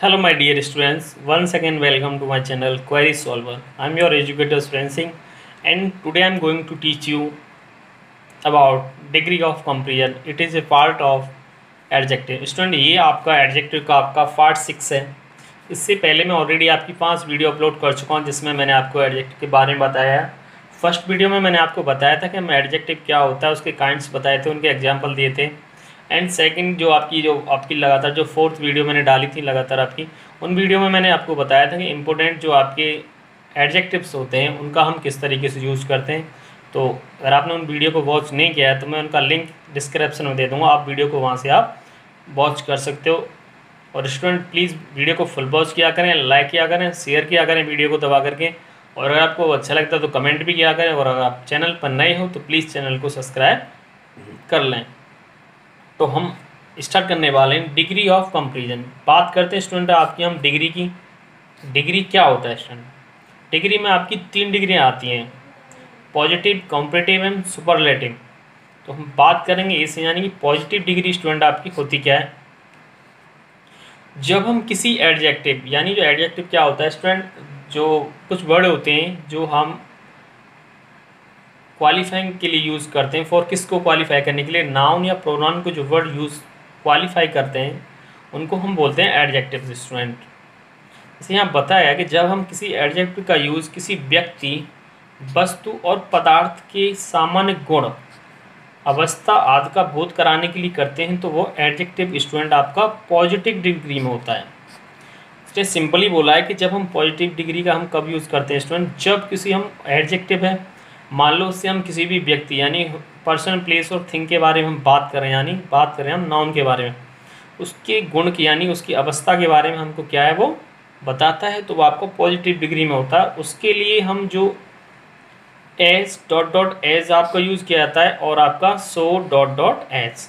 Hello my dear students, once again welcome to my channel Query Solver. I am your educator Sven Singh and today I am going to teach you about degree of comparison. It is a part of adjective. Student ये आपका adjective का आपका part 6 है। इससे पहले मैं already आपकी 5 video upload कर चुका हूँ जिसमें मैंने आपको एडजेक्टिव के बारे में बताया है। फर्स्ट वीडियो में मैंने आपको बताया था कि हम एडजेक्टिव क्या होता है, उसके काइंड्स बताए थे, उनके एग्जाम्पल दिए थे। एंड सेकंड जो आपकी लगातार जो फोर्थ वीडियो मैंने डाली थी लगातार आपकी, उन वीडियो में मैंने आपको बताया था कि इम्पोर्टेंट जो आपके एडजेक्टिव्स होते हैं उनका हम किस तरीके से यूज़ करते हैं। तो अगर आपने उन वीडियो को वॉच नहीं किया है तो मैं उनका लिंक डिस्क्रिप्शन में दे दूँगा, आप वीडियो को वहाँ से आप वॉच कर सकते हो। और स्टूडेंट प्लीज़ वीडियो को फुल वॉच किया करें, लाइक किया करें, शेयर किया करें वीडियो को दबा करके, और अगर आपको अच्छा लगता है तो कमेंट भी किया करें, और अगर आप चैनल पर नए हो तो प्लीज़ चैनल को सब्सक्राइब कर लें। तो हम स्टार्ट करने वाले हैं डिग्री ऑफ कंपैरिजन। बात करते हैं स्टूडेंट आपकी हम डिग्री की। डिग्री क्या होता है स्टूडेंट? डिग्री में आपकी 3 डिग्रियाँ आती हैं, पॉजिटिव, कंपैरेटिव एंड सुपरलेटिव। तो हम बात करेंगे इससे, यानी कि पॉजिटिव डिग्री स्टूडेंट आपकी होती क्या है? जब हम किसी एडजेक्टिव, यानी जो एडजेक्टिव क्या होता है स्टूडेंट, जो कुछ वर्ड होते हैं जो हम क्वालिफाइंग के लिए यूज़ करते हैं। फॉर किसको क्वालिफाई करने के लिए? नाउन या प्रोनाउन को जो वर्ड यूज़ क्वालिफाई करते हैं उनको हम बोलते हैं एडजेक्टिव स्टूडेंट। जैसे यहाँ बताया कि जब हम किसी एडजेक्टिव का यूज़ किसी व्यक्ति, वस्तु और पदार्थ के सामान्य गुण, अवस्था आदि का बोध कराने के लिए करते हैं तो वो एडजेक्टिव स्टूडेंट आपका पॉजिटिव डिग्री में होता है। इसने सिंपली बोला है कि जब हम पॉजिटिव डिग्री का हम कब यूज़ करते हैं स्टूडेंट? जब किसी हम एडजेक्टिव है, मान लो उससे हम किसी भी व्यक्ति यानी पर्सन, प्लेस और थिंग के बारे में हम बात करें, यानी बात करें हम नाउन के बारे में, उसके गुण की यानी उसकी अवस्था के बारे में हमको क्या है वो बताता है, तो वो आपको पॉजिटिव डिग्री में होता है। उसके लिए हम जो एज डॉट डॉट एज आपका यूज़ किया जाता है और आपका सो डॉट डॉट एज।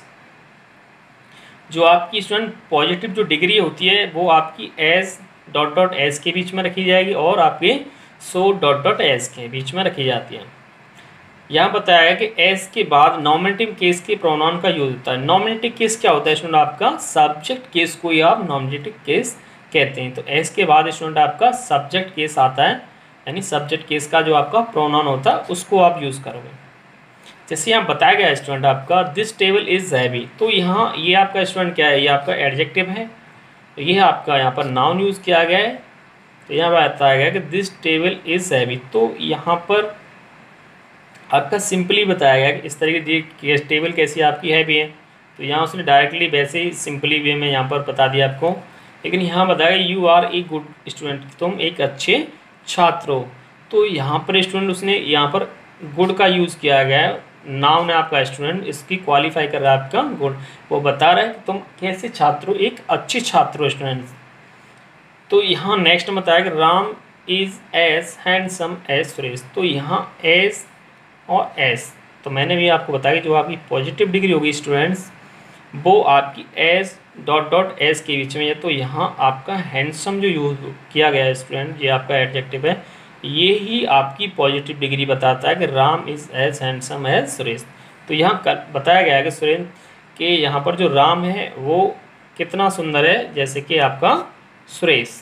जो आपकी स्टूडेंट पॉजिटिव जो डिग्री होती है वो आपकी एज डॉट डॉट एज के बीच में रखी जाएगी और आपके सो डॉट डॉट एज के बीच में रखी जाती है। यहाँ बताया है कि एस के बाद नॉमिनेटिव केस के प्रोनाउन का यूज होता है। नॉमिनेटिव केस क्या होता है स्टूडेंट? आपका सब्जेक्ट केस को ही आप नॉमिनेटिव केस कहते हैं। तो एस के बाद स्टूडेंट आपका सब्जेक्ट केस आता है, यानी सब्जेक्ट केस का जो आपका प्रोनाउन होता है उसको आप यूज़ करोगे। जैसे यहाँ बताया गया स्टूडेंट आपका दिस टेबल इज़ हैवी, तो यहाँ ये आपका स्टूडेंट क्या है? ये आपका एडजेक्टिव है, तो ये आपका यहाँ पर नाउन यूज़ किया गया है। तो यहाँ बताया गया कि दिस टेबल इज़ हैवी, तो यहाँ पर आपका सिंपली बताया गया कि इस तरीके की टेबल कैसी आपकी हैवी है। तो यहाँ उसने डायरेक्टली वैसे ही सिंपली वे में यहाँ पर बता दिया आपको, लेकिन यहाँ बताया you are a good student, तुम एक अच्छे छात्र हो। तो यहाँ पर स्टूडेंट उसने यहाँ पर गुड का यूज़ किया गया है, नाउन है आपका स्टूडेंट, इसकी क्वालिफाई कर रहा है आपका गुड, वो बता रहा है कि तुम कैसे छात्र हो, एक अच्छे छात्र हो स्टूडेंट। तो यहाँ नेक्स्ट बताया कि Ram is as handsome as Suresh, तो यहाँ एज और एस, तो मैंने भी आपको बताया कि जो आपकी पॉजिटिव डिग्री होगी स्टूडेंट्स वो आपकी एस डॉट डॉट एस के बीच में है। तो यहाँ आपका हैंडसम जो यूज़ किया गया है स्टूडेंट, ये आपका एडजेक्टिव है, ये ही आपकी पॉजिटिव डिग्री बताता है कि Ram is as handsome as Suresh. तो यहाँ बताया गया है कि सुरेश के यहाँ पर जो राम है वो कितना सुंदर है जैसे कि आपका सुरेश।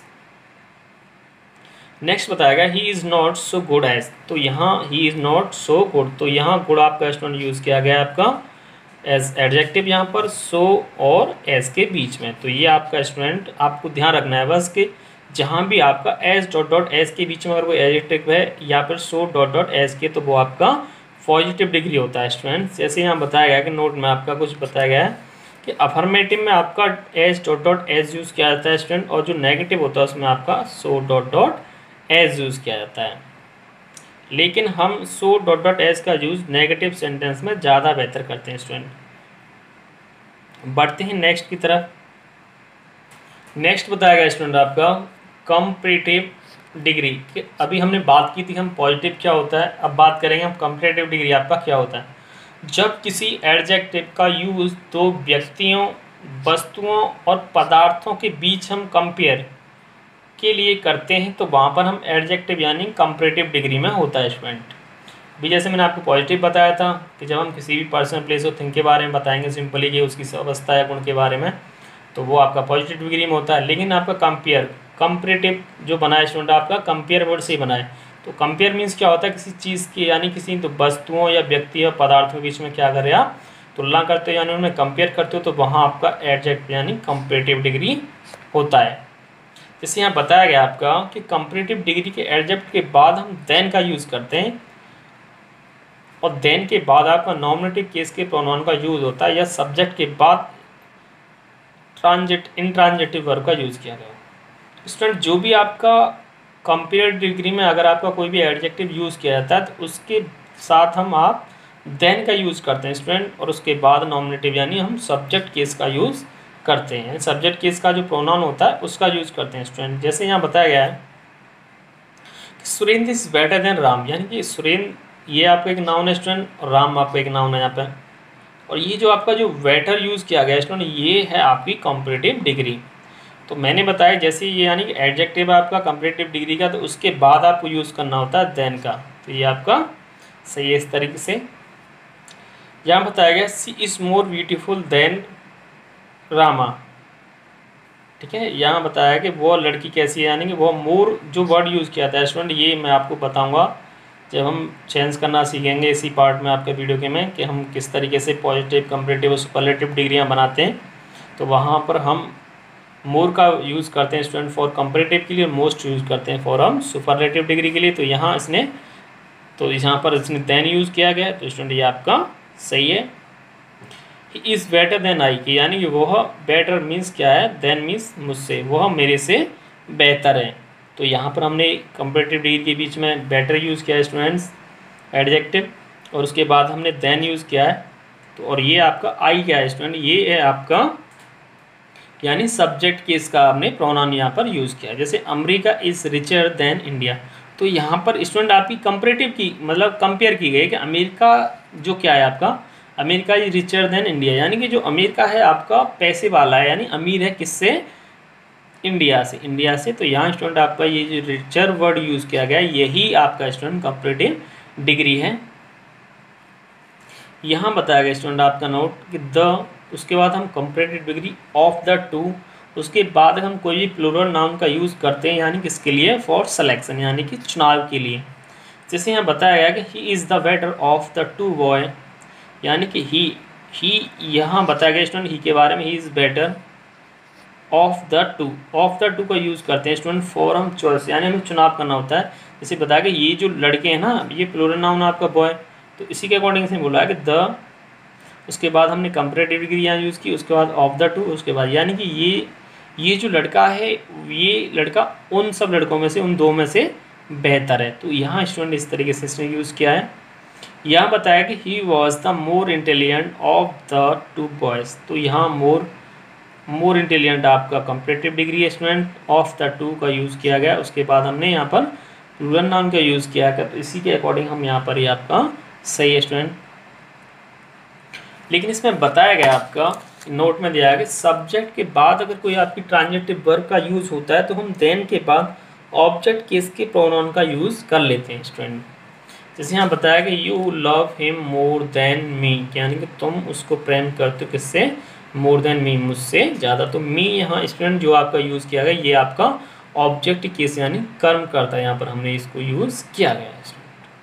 नेक्स्ट बताएगा he is not so good as, तो यहाँ he is not so good, तो यहाँ गुड आपका स्टूडेंट यूज़ किया गया है आपका एज एडजेक्टिव यहाँ पर सो और एज के बीच में। तो ये आपका स्टूडेंट आपको ध्यान रखना है बस कि जहाँ भी आपका एज डॉट डॉट एज के बीच में अगर वो एडजेक्टिव है या फिर सो डॉट डॉट एज के, तो वो आपका पॉजिटिव डिग्री होता है स्टूडेंट। जैसे यहाँ बताया गया कि नोट में आपका कुछ बताया गया है कि अफर्मेटिव में आपका as dot dot as use किया जाता है स्टूडेंट, और जो नेगेटिव होता है उसमें आपका so dot dot as use किया जाता है। लेकिन हम सो डॉट डॉट एज का यूज़ नेगेटिव सेंटेंस में ज़्यादा बेहतर करते हैं स्टूडेंट। बढ़ते हैं नेक्स्ट की तरफ। नेक्स्ट बताया गया स्टूडेंट आपका कंपैरेटिव डिग्री। अभी हमने बात की थी हम पॉजिटिव क्या होता है, अब बात करेंगे हम कंपैरेटिव डिग्री आपका क्या होता है। जब किसी एडजेक्टिव का यूज़ दो व्यक्तियों, वस्तुओं और पदार्थों के बीच हम कंपेयर के लिए करते हैं तो वहाँ पर हम एडजेक्टिव यानी कंपैरेटिव डिग्री में होता है स्टूडेंट। अभी जैसे मैंने आपको पॉजिटिव बताया था कि जब हम किसी भी पर्सन, प्लेस और थिंग के बारे में बताएंगे सिंपली कि उसकी अवस्था या गुण के बारे में, तो वो आपका पॉजिटिव डिग्री में होता है। लेकिन आपका कंपेरेटिव जो बनाए स्टूडेंट आपका कंपेयर वर्ड से ही बनाए। तो कंपेयर मीन्स क्या होता है, किसी चीज़ की यानी किसी तो वस्तुओं या व्यक्ति या पदार्थों के बीच में क्या करें आप तुलना करते हो यानी उन्हें कंपेयर करते हो, तो वहाँ आपका एडजेक्टिव यानी कंपेरेटिव डिग्री होता है। जैसे यहाँ बताया गया आपका कि कंपेरेटिव डिग्री के एडजेक्ट के बाद हम देन का यूज़ करते हैं, और देन के बाद आपका नॉमिनेटिव केस के प्रोनाउन का यूज़ होता है, या सब्जेक्ट के बाद इंट्रांजिटिव वर्ब का यूज़ किया गया। स्टूडेंट जो भी आपका कंपेरेटिव डिग्री में अगर आपका कोई भी एडजेक्टिव यूज़ किया जाता है तो उसके साथ हम आप देन का यूज़ करते हैं स्टूडेंट, और उसके बाद नॉमिनेटिव यानी हम सब्जेक्ट केस का यूज़ करते हैं। सब्जेक्ट केस का जो प्रोनाउन होता है उसका यूज़ करते हैं स्टूडेंट। जैसे यहाँ बताया गया है कि Surendra is better than Ram, यानी कि सुरेंद्र ये आपका एक नाउन है स्टूडेंट, और राम आपका एक नाउन है यहाँ पर। और ये जो आपका जो बेटर यूज़ किया गया है स्टूडेंट, ये है आपकी कंपेरेटिव डिग्री। तो मैंने बताया जैसे ये यानी कि एडजेक्टिव आपका कंपेरेटिव डिग्री का, तो उसके बाद आपको यूज़ करना होता है देन का। तो ये आपका सही है इस तरीके से। यहाँ बताया गया she is more beautiful than Rama, ठीक है। यहाँ बताया कि वो लड़की कैसी है, यानी कि वो मोर जो वर्ड यूज़ किया था स्टूडेंट, ये मैं आपको बताऊँगा जब हम चेंज करना सीखेंगे इसी पार्ट में आपके वीडियो के में, कि हम किस तरीके से पॉजिटिव कंपेरेटिव और सुपरलेटिव डिग्रियाँ बनाते हैं। तो वहाँ पर हम मोर का यूज़ करते हैं स्टूडेंट फॉर कंपेरेटिव के लिए, मोस्ट यूज़ करते हैं फॉर हम सुपरलेटिव डिग्री के लिए। तो यहाँ पर इसने देन यूज़ किया गया, तो स्टूडेंट ये आपका सही है। He is better than I, कि यानी कि वह बेटर मीन्स क्या है, देन मीन्स मुझसे, वह मेरे से बेहतर है। तो यहाँ पर हमने कंपेरेटिव डिग्री के बीच में बेटर यूज़ किया है स्टूडेंट्स एडजेक्टिव, और उसके बाद हमने देन यूज़ किया है। तो और ये आपका आई क्या है स्टूडेंट, ये है आपका यानी सब्जेक्ट केस का आपने प्रोनाउन यहाँ पर यूज़ किया। जैसे America is richer than India, तो यहाँ पर स्टूडेंट आपकी कंपेरेटिव की मतलब कंपेयर की गई कि अमेरिका जो क्या है आपका, America is richer than India, यानी कि जो अमेरिका है आपका पैसे वाला है, यानी अमीर है किससे, इंडिया से। तो यहाँ स्टूडेंट आपका ये जो रिचर वर्ड यूज़ किया गया यही आपका स्टूडेंट कंपेरेटिव डिग्री है। यहाँ बताया गया स्टूडेंट आपका नोट कि द, उसके बाद हम comparative degree of the two, उसके बाद हम कोई भी प्लूरल नाउन का यूज़ करते हैं यानी किसके लिए, फॉर सिलेक्शन यानी कि चुनाव के लिए। जैसे यहाँ बताया गया कि he is the better of the two boy, यानी कि ही यहाँ बताया गया स्टूडेंट ही के बारे में, he is better of the two का यूज़ करते हैं स्टूडेंट फॉर हम चॉइस, यानी हमें चुनाव करना होता है। जैसे बताया कि ये जो लड़के हैं ना, ये प्लूरल नाउन आपका बॉय, तो इसी के अकॉर्डिंग से बोला है कि द, उसके बाद हमने कंपेरेटिव डिग्री यहाँ यूज़ की, उसके बाद ऑफ द टू, उसके बाद यानी कि ये जो लड़का है, ये लड़का उन सब लड़कों में से, उन दो में से बेहतर है। तो यहाँ स्टूडेंट इस तरीके से इसने यूज़ किया है। यहाँ बताया कि he was the more intelligent of the two boys, तो यहाँ मोर इंटेलिजेंट आपका कंपेरेटिव डिग्री है स्टूडेंट, ऑफ द टू का यूज़ किया गया। उसके बाद हमने यहाँ पर प्लूरल नाउन का यूज़ किया है, तो इसी के अकॉर्डिंग हम यहाँ पर ये आपका सही है स्टूडेंट। लेकिन इसमें बताया गया आपका नोट में दिया है कि सब्जेक्ट के बाद अगर कोई आपकी ट्रांजिटिव वर्ब का यूज़ होता है तो हम देन के बाद ऑब्जेक्ट केस के प्रोनाउन का यूज़ कर लेते हैं स्टूडेंट। जैसे यहाँ बताया कि you love him more than me, यानी कि तुम उसको प्रेम करते हो किससे, मोर देन मी, मुझसे ज़्यादा। तो मी यहाँ स्टूडेंट जो आपका यूज़ किया गया ये आपका ऑब्जेक्ट केस यानी कर्म करता है, यहाँ पर हमने इसको यूज़ किया गया है।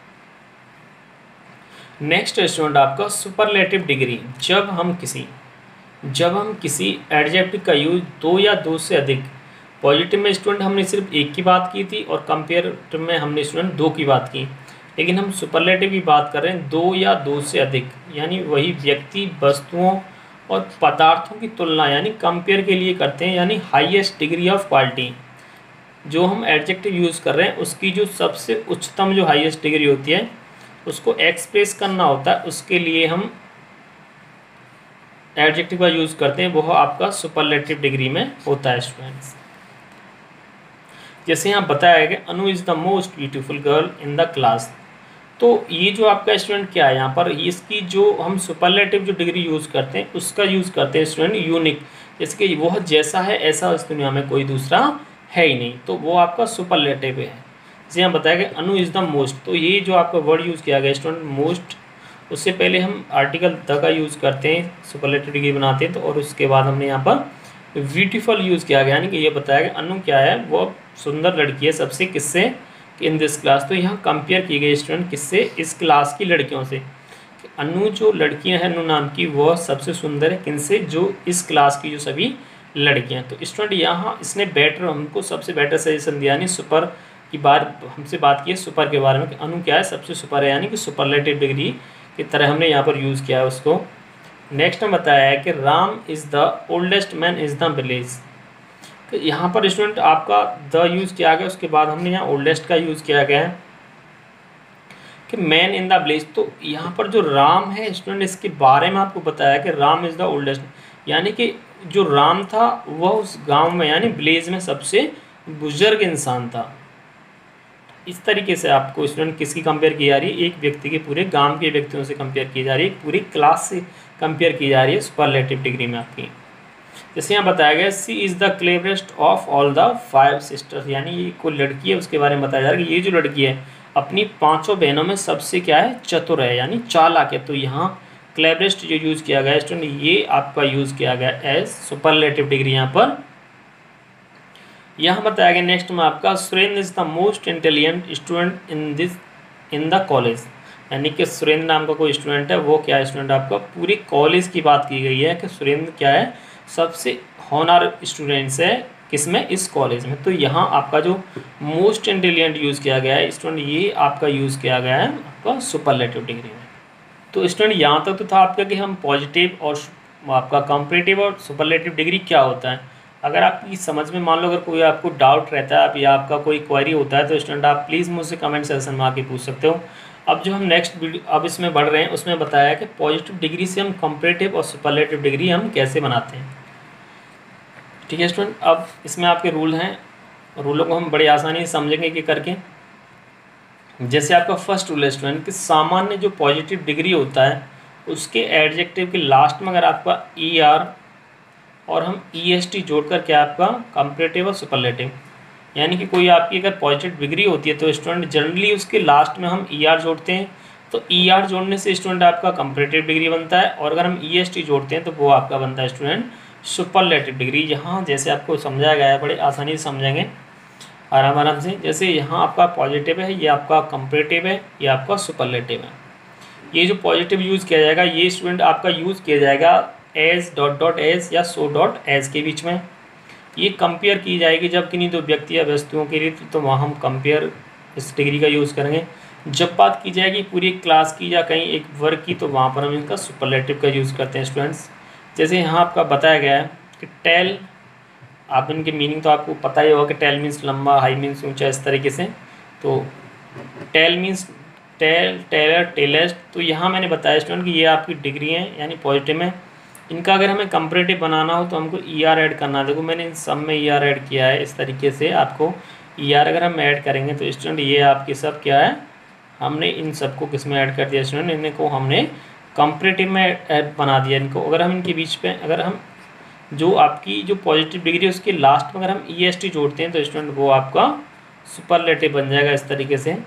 नेक्स्ट स्टूडेंट आपका सुपरलेटिव डिग्री, जब हम किसी एडजेक्टिव का यूज दो या दो से अधिक, पॉजिटिव में स्टूडेंट हमने सिर्फ एक की बात की थी और कंपेरेटिव में हमने स्टूडेंट दो की बात की, लेकिन हम सुपरलेटिव की बात कर रहे हैं दो या दो से अधिक, यानी वही व्यक्ति, वस्तुओं और पदार्थों की तुलना यानी कंपेयर के लिए करते हैं, यानी हाईएस्ट डिग्री ऑफ क्वालिटी। जो हम एडजेक्टिव यूज़ कर रहे हैं उसकी जो सबसे उच्चतम जो हाईएस्ट डिग्री होती है उसको एक्सप्रेस करना होता है, उसके लिए हम एडजेक्टिव का यूज़ करते हैं, वह आपका सुपरलेटिव डिग्री में होता है स्टूडेंट्स। जैसे यहाँ बताया गया Anu is the most beautiful girl in the class, तो ये जो आपका स्टूडेंट क्या है यहाँ पर, इसकी जो हम सुपरलेटिव जो डिग्री यूज़ करते हैं उसका यूज़ करते हैं स्टूडेंट यूनिक, जैसे कि वह जैसा है ऐसा इस दुनिया में कोई दूसरा है ही नहीं, तो वो आपका सुपरलेटिव है। जैसे यहाँ बताया गया अनु इज़ द मोस्ट, तो ये जो आपका वर्ड यूज़ किया गया स्टूडेंट मोस्ट, उससे पहले हम आर्टिकल द का यूज़ करते हैं, सुपरलेटिव डिग्री बनाते हैं, तो और उसके बाद हमने यहाँ पर ब्यूटीफुल यूज़ किया गया, यानी कि ये बताया गया अनु क्या है, वो सुंदर लड़की है सबसे, किससे, इन दिस क्लास। तो यहाँ कंपेयर की गई स्टूडेंट किससे, इस क्लास की लड़कियों से। अनु जो लड़कियां हैं अनु नाम की, वह सबसे सुंदर है किनसे, जो इस क्लास की जो सभी लड़कियां। तो स्टूडेंट यहाँ इसने बेटर, हमको सबसे बेटर सजेशन दिया, यानी सुपर की बार हमसे बात की है सुपर के बारे में, कि अनु क्या है, सबसे सुपर है, यानी कि सुपरलेटिव डिग्री की तरह हमने यहाँ पर यूज़ किया है उसको। नेक्स्ट में बताया है कि Ram is the oldest man is the village. तो यहाँ पर स्टूडेंट आपका द यूज़ किया गया, उसके बाद हमने यहाँ ओल्डेस्ट का यूज़ किया गया है कि मैन इन द विलेज। तो यहाँ पर जो राम है स्टूडेंट, इसके बारे में आपको बताया कि राम इज़ द ओल्डेस्ट, यानी कि जो राम था वह उस गांव में यानी विलेज में सबसे बुजुर्ग इंसान था। इस तरीके से आपको स्टूडेंट किसकी कंपेयर की जा रही है, एक व्यक्ति के पूरे गांव के व्यक्तियों से कंपेयर की जा रही है, एक पूरी क्लास से कंपेयर की जा रही है सुपरलेटिव डिग्री में आपकी। जैसे यहाँ बताया गया she is the cleverest of all the 5 sisters, यानी ये कोई लड़की है उसके बारे में बताया जा रहा है कि ये जो लड़की है अपनी 5 बहनों में सबसे क्या है, चतुर है, यानी चालाक है। तो यहाँ क्लेवरेस्ट जो यूज़ किया गया स्टूडेंट, ये आपका यूज़ किया गया एज सुपरलेटिव डिग्री यहाँ पर। यहाँ बताया गया नेक्स्ट में आपका Surendra is the most intelligent student in the college, यानी कि सुरेंद्र नाम का कोई स्टूडेंट है, वो क्या है स्टूडेंट आपका, पूरी कॉलेज की बात की गई है कि सुरेंद्र क्या है, सबसे होनहार स्टूडेंट्स है किसमें, इस कॉलेज में। तो यहाँ आपका जो मोस्ट इंटेलिजेंट यूज़ किया गया है स्टूडेंट, ये आपका यूज़ किया गया है आपका सुपरलेटिव डिग्री में। तो स्टूडेंट यहाँ तक तो था आपका कि हम पॉजिटिव और आपका कंपैरेटिव और सुपरलेटिव डिग्री क्या होता है। अगर आपकी समझ में मान लो अगर कोई आपको डाउट रहता है या आपका कोई क्वेरी होता है तो स्टूडेंट आप प्लीज़ मुझसे कमेंट सेक्शन में आके पूछ सकते हो। अब जो हम नेक्स्ट वीडियो अब इसमें बढ़ रहे हैं उसमें बताया है कि पॉजिटिव डिग्री से हम कंपैरेटिव और सुपरलेटिव डिग्री हम कैसे बनाते हैं। ठीक है स्टूडेंट, अब इसमें आपके रूल हैं, रूलों को हम बड़ी आसानी से समझेंगे कि करके। जैसे आपका फर्स्ट रूल है स्टूडेंट कि सामान्य जो पॉजिटिव डिग्री होता है उसके एडजेक्टिव के लास्ट में अगर आपका ई आर और हम ई एस टी जोड़कर क्या आपका कंपैरेटिव और सुपरलेटिव, यानी कि कोई आपकी अगर पॉजिटिव डिग्री होती है तो स्टूडेंट जनरली उसके लास्ट में हम ई आर जोड़ते हैं, तो ई आर जोड़ने से स्टूडेंट आपका कंपैरेटिव डिग्री बनता है, और अगर हम ई एस टी जोड़ते हैं तो वो आपका बनता है स्टूडेंट सुपरलेटिव डिग्री। यहाँ जैसे आपको समझाया गया है बड़े आसानी से समझेंगे आराम आराम से। जैसे यहाँ आपका पॉजिटिव है, ये आपका कंपैरेटिव है, ये आपका सुपरलेटिव है। ये जो पॉजिटिव यूज़ किया जाएगा ये स्टूडेंट आपका यूज़ किया जाएगा एज डॉट डॉट एज या सो डॉट एज के बीच में। ये कंपेयर की जाएगी जब किन्हीं दो व्यक्ति या वस्तुओं के लिए, तो वहाँ हम कंपेयर इस डिग्री का यूज़ करेंगे। जब बात की जाएगी पूरी क्लास की या कहीं एक वर्ग की तो वहाँ पर हम इनका सुपरलेटिव का यूज़ करते हैं स्टूडेंट्स। जैसे यहाँ आपका बताया गया है कि टेल, आप इनके मीनिंग तो आपको पता ही होगा कि टेल मीन्स लंबा, हाई मीन्स ऊंचा, इस तरीके से। तो tall means tall, taller, tallest. तो यहाँ मैंने बताया स्टूडेंट कि ये आपकी डिग्री है यानी पॉजिटिव में। इनका अगर हमें कंपैरेटिव बनाना हो तो हमको ई आर ऐड करना है। देखो मैंने इन सब में ई आर ऐड किया है, इस तरीके से आपको ई आर अगर हम ऐड करेंगे तो स्टूडेंट ये आपके सब क्या है, हमने इन सबको किस में ऐड कर दिया स्टूडेंट, इनको हमने कंपैरेटिव में ऐड बना दिया इनको। अगर हम इनके बीच पे अगर हम जो आपकी जो पॉजिटिव डिग्री है उसके लास्ट में अगर हम ई एस टी जोड़ते हैं तो स्टूडेंट वो आपका सुपरलेटिव बन जाएगा इस तरीके से।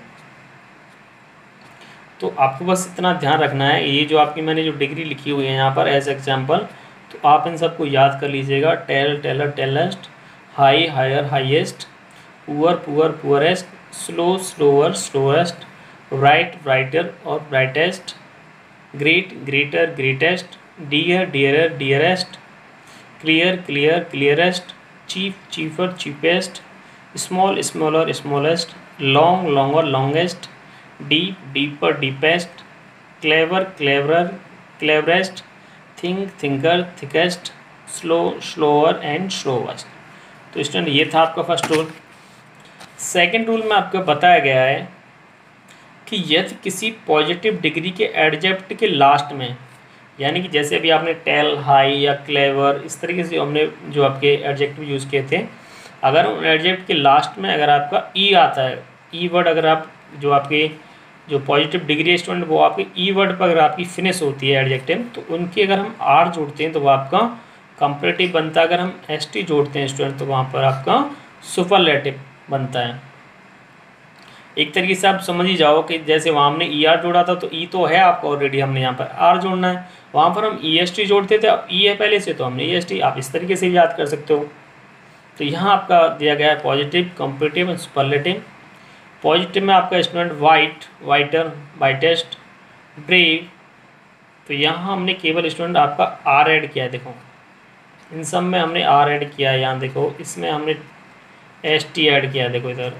तो आपको बस इतना ध्यान रखना है, ये जो आपकी मैंने जो डिग्री लिखी हुई है यहाँ पर एज एग्जाम्पल, तो आप इन सबको याद कर लीजिएगा। Tall, taller, tallest, high, higher, highest, poor, poor, poorest, slow, slower, slowest, bright, brighter और brightest, great, greater, greatest, dear, dearer, dearest, clear, clear, clearest, cheap, cheaper, cheapest, small, smaller, smallest, long, longer, longest, deep, deeper, deepest, clever, cleverer, cleverest, thick, thicker, thickest, slow, slower and slowest. तो student ये था आपका first rule. Second rule में आपको बताया गया है कि यदि किसी पॉजिटिव डिग्री के एडजेक्ट के लास्ट में, यानी कि जैसे अभी आपने टेल, हाई या क्लेवर, इस तरीके से हमने जो आपके एडजेक्टिव यूज़ किए थे, अगर उन एडजेक्ट के लास्ट में अगर आपका ई आता है, ई वर्ड अगर आप जो आपके जो पॉजिटिव डिग्री स्टूडेंट वो आपके ई वर्ड पर अगर आपकी फिनिश होती है एडजेक्टिव, तो उनकी अगर हम आर जोड़ते हैं तो वो आपका कंपैरेटिव बनता है। अगर हम एस टी जोड़ते हैं स्टूडेंट तो वहाँ पर आपका सुपरलेटिव बनता है। एक तरीके से आप समझ ही जाओ कि जैसे वहाँ हमने ई आर जोड़ा था तो ई तो है आपका ऑलरेडी, हमने यहाँ पर आर जोड़ना है, वहाँ पर हम ई एस टी जोड़ते थे, अब ई है पहले से तो हमने ई एस टी, आप इस तरीके से याद कर सकते हो। तो यहाँ आपका दिया गया है positive, comparative and superlative. Positive में आपका student white, whiter, whitest, brave. तो यहाँ हमने केवल स्टूडेंट आपका आर ऐड किया है, देखो इन सब में हमने आर ऐड किया है। यहाँ देखो इसमें हमने एस टी ऐड किया है, देखो इधर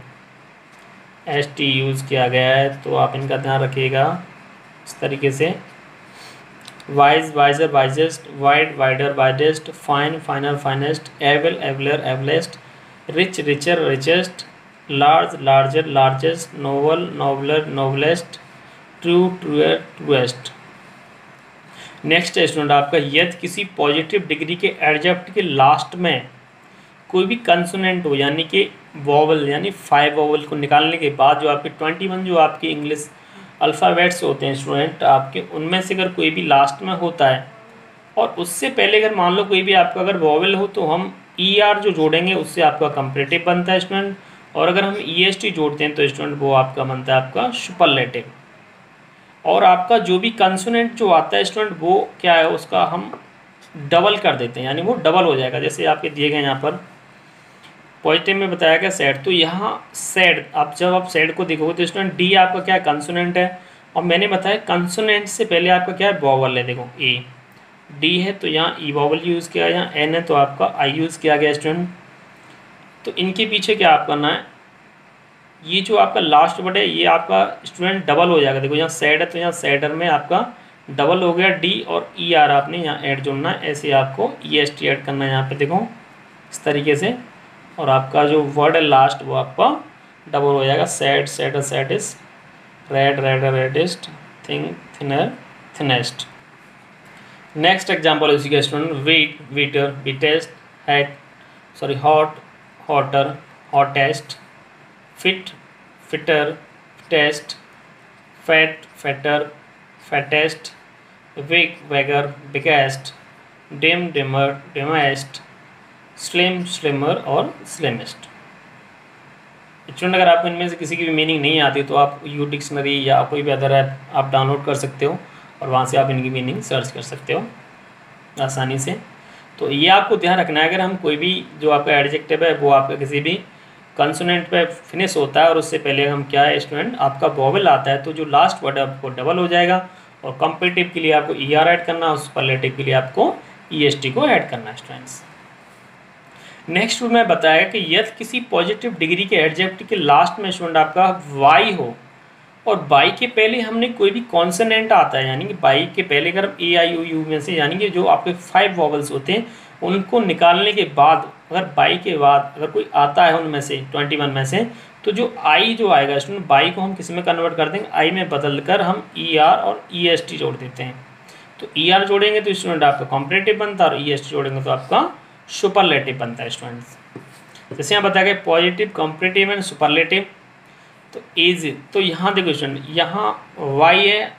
एस टी यूज़ किया गया है, तो आप इनका ध्यान रखिएगा इस तरीके से। Wise, wiser, wisest, wide, wider, widest, fine, finer, finest, able, abler, ablest, rich, richer, richest, large, larger, largest, noble, nobler, noblest, true, truer, truest. Next है स्टूडेंट आपका, यदि किसी पॉजिटिव डिग्री के एडजेक्ट के लास्ट में कोई भी कंसोनेंट हो, यानी कि वॉवल, यानी 5 वॉवल को निकालने के बाद जो आपके 21 जो आपके इंग्लिश अल्फ़ाबेट्स होते हैं स्टूडेंट आपके, उनमें से अगर कोई भी लास्ट में होता है और उससे पहले अगर मान लो कोई भी आपका अगर वॉवल हो, तो हम ई आर जो जोड़ेंगे उससे आपका कंपैरेटिव बनता है स्टूडेंट, और अगर हम ई एस टी जोड़ते हैं तो स्टूडेंट वो आपका बनता है आपका सुपरलेटिव। और आपका जो भी कंसोनेंट जो आता है स्टूडेंट वो क्या है, उसका हम डबल कर देते हैं, यानी वो डबल हो जाएगा। जैसे आपके दिए गए यहाँ पर पॉजिटिव में बताया गया सैड, तो यहाँ सैड, आप जब आप सैड को देखोगे तो स्टूडेंट डी आपका क्या है, कंसोनेंट है, और मैंने बताया कंसोनेंट से पहले आपका क्या है, वॉवल है। देखो ए डी है तो यहाँ ई वॉवल यूज़ किया, यहाँ एन है तो आपका आई यूज़ किया गया स्टूडेंट। तो इनके पीछे क्या आप करना है, ये जो आपका लास्ट वर्ड है ये आपका स्टूडेंट डबल हो जाएगा। देखो यहाँ सैड है तो यहाँ सैडर में आपका डबल हो गया डी, और ई आर आपने यहाँ ऐड जोड़ना है, ऐसे आपको ई एस टी ऐड करना है यहाँ पे, देखो इस तरीके से। और आपका जो वर्ड है लास्ट वो आपका डबल हो जाएगा, sad, sadder, saddest, red, redder, reddest, thin, thinner, thinnest. Next example है उसी का student, wet, wetter, wettest, hat, sorry hot, hotter, hottest, fit, fitter, fittest, fat, fatter, fattest, big, bigger, biggest, dim, dimmer, dimmest, slim, slimmer और slimmest. Student अगर आपको इनमें से किसी की भी मीनिंग नहीं आती तो आप यू डिक्शनरी या कोई भी अदर ऐप आप डाउनलोड कर सकते हो और वहाँ से आप इनकी मीनिंग सर्च कर सकते हो आसानी से। तो ये आपको ध्यान रखना है, अगर हम कोई भी जो आपका एडजेक्टिव है वो आपका किसी भी कंसोनेंट पे फिनिश होता है और उससे पहले हम क्या है स्टूडेंट आपका वॉवल आता है, तो जो लास्ट वर्ड है आपको डबल हो जाएगा, और कंपेरेटिव के लिए आपको ई आर ऐड करना है और सुपरलेटिव के लिए आपको ई एस टी को ऐड करना है स्टूडेंट्स। नेक्स्ट में बताया कि यदि किसी पॉजिटिव डिग्री के एडजेक्टिव के लास्ट में स्टूडेंट आपका वाई हो और वाई के पहले हमने कोई भी कॉन्सोनेंट आता है, यानी कि वाई के पहले अगर हम ए आई ओ यू में से यानी कि जो आपके 5 वॉवल्स होते हैं उनको निकालने के बाद अगर वाई के बाद अगर कोई आता है उनमें से 21 में से, तो जो आई जो आएगा स्टूडेंट वाई को हम किस में कन्वर्ट कर देंगे, आई में बदल कर हम ई आर और ई एस टी जोड़ देते हैं। तो ई आर जोड़ेंगे तो स्टूडेंट आपका कॉम्परेटिव बनता है और ई एस टी जोड़ेंगे तो आपका सुपरलेटिव बनता है स्टूडेंट्स। जैसे यहाँ बताया गया पॉजिटिव, कंपैरेटिव एंड सुपरलेटिव। तो एज, तो यहाँ देखो स्टूडेंट यहाँ वाई है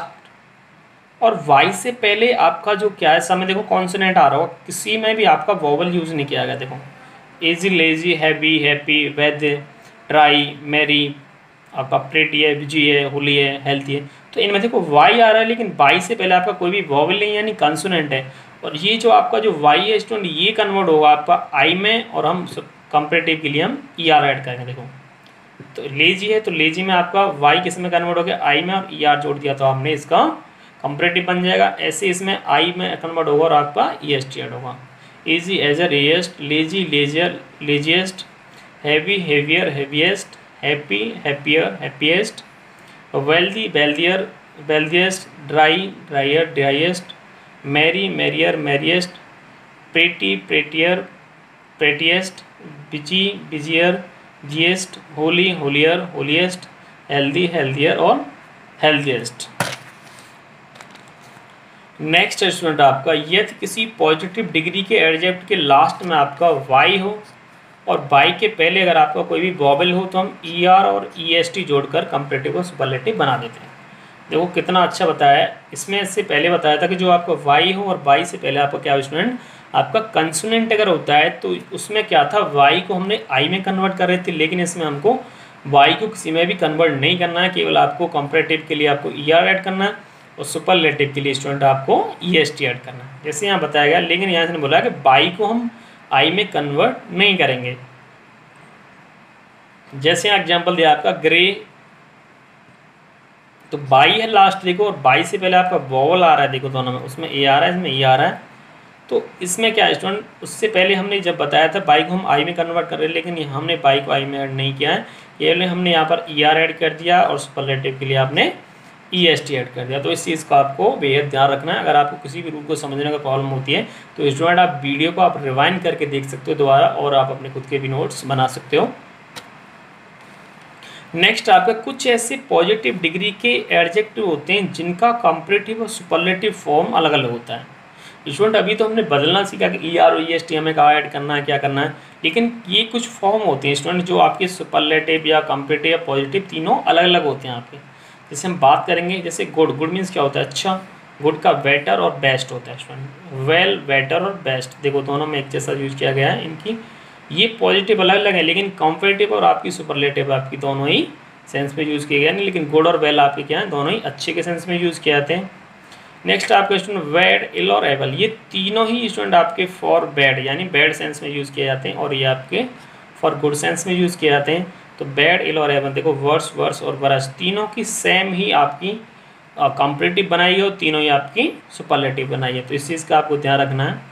लास्ट और वाई से पहले आपका जो क्या है समय देखो कॉन्सोनेंट आ रहा हो, किसी में भी आपका वॉवल यूज़ नहीं किया गया। देखो easy, lazy, heavy, happy, wealthy, dry, merry, आपका प्रेटी है, बिजी है, होली है, हेल्थी है। तो इनमें देखो वाई आ रहा है लेकिन वाई से पहले आपका कोई भी वॉवल नहीं यानी कंसोनेंट है, और ये जो आपका जो वाई है स्टूडेंट ये कन्वर्ट होगा आपका आई में, और हम कंपैरेटिव के लिए हम ई आर ऐड करेंगे। देखो तो लेजी है तो लेजी में आपका वाई किस में कन्वर्ट हो गया, आई में, और ई आर जोड़ दिया तो हमने इसका कंपैरेटिव बन जाएगा। ऐसे इसमें आई में कन्वर्ट होगा और आपका ई एस टी ऐड होगा। Easy, easier, easiest, lazy, lazier, laziest, heavy, heavier, heaviest, happy, happier, happiest, wealthy, wealthier, wealthiest, dry, drier, driest, merry, merrier, merriest, pretty, prettier, prettiest, busy, busier, busiest, holy, holier, holiest, healthy, healthier और healthiest. Next student आपका यदि किसी positive degree के एडजेक्ट के last में आपका Y हो और वाई के पहले अगर आपका कोई भी वॉवल हो तो हम ई आर और ई एस टी जोड़कर कंपैरेटिव और सुपरलेटिव बना देते हैं। देखो कितना अच्छा बताया है। इसमें इससे पहले बताया था कि जो आपका वाई हो और वाई से पहले आपका क्या हो स्टूडेंट आपका कंसोनेंट अगर होता है तो उसमें क्या था वाई को हमने आई में कन्वर्ट कर रहे थे, लेकिन इसमें हमको वाई को किसी में भी कन्वर्ट नहीं करना है, केवल आपको कंपैरेटिव के लिए आपको ई आर ऐड करना है और सुपरलेटिव के लिए स्टूडेंट आपको EST ऐड करना है, जैसे यहाँ बताया गया। लेकिन यहाँ से बोला कि बाई को हम आई में कन्वर्ट नहीं करेंगे। जैसे यहाँ एग्जाम्पल दिया आपका ग्रे, तो बाई है लास्ट देखो, और बाई से पहले आपका वॉवल आ रहा है देखो दोनों में, उसमें ए आ रहा है, इसमें ई आ रहा है। तो इसमें क्या है स्टूडेंट, उससे पहले हमने जब बताया था बाई को हम आई में कन्वर्ट कर रहे हैं, लेकिन हमने बाई को आई में ऐड नहीं किया है, केवल हमने यहाँ पर ER ऐड कर दिया और सुपरलेटिव के लिए आपने EST ऐड कर दिया। तो इस चीज़ का आपको बेहद ध्यान रखना है। अगर आपको किसी भी रूल को समझने का प्रॉब्लम होती है तो स्टूडेंट आप वीडियो को आप रिवाइंड करके देख सकते हो दोबारा, और आप अपने खुद के भी नोट्स बना सकते हो। नेक्स्ट आपका कुछ ऐसे पॉजिटिव डिग्री के एडजेक्टिव होते हैं जिनका कंपैरेटिव और सुपरलेटिव फॉर्म अलग अलग होता है। स्टूडेंट अभी तो हमने बदलना सीखा कि ER और EST हमें कहाँ ऐड करना है, क्या करना है, लेकिन ये कुछ फॉर्म होते हैं स्टूडेंट जो आपके सुपरलेटिव या कंपैरेटिव या पॉजिटिव तीनों अलग अलग होते हैं आपके। जैसे हम बात करेंगे, जैसे गुड, गुड मीन्स क्या होता है अच्छा, गुड का बेटर और बेस्ट होता है स्टूडेंट, वेल, बेटर और बेस्ट, देखो दोनों में एक जैसा यूज किया गया है। इनकी ये पॉजिटिव अलग अलग है, लेकिन कंपैरेटिव और आपकी सुपरलेटिव आपकी दोनों ही सेंस में यूज़ किए गए नहीं, लेकिन गुड और वेल आपके क्या है दोनों ही अच्छे के सेंस में यूज़ किए जाते हैं। नेक्स्ट आपके स्टूडेंट बैड, इल और एबल, ये तीनों ही स्टूडेंट आपके फॉर बैड यानी बैड सेंस में यूज़ किए जाते हैं, और ये आपके फॉर गुड सेंस में यूज़ किए जाते हैं। तो बैड, इल और एबल देखो वर्स, वर्स और वर्स तीनों की सेम ही आपकी कंपैरेटिव बनाई है और तीनों ही आपकी सुपरलेटिव बनाई है। तो इस चीज़ का आपको ध्यान रखना है।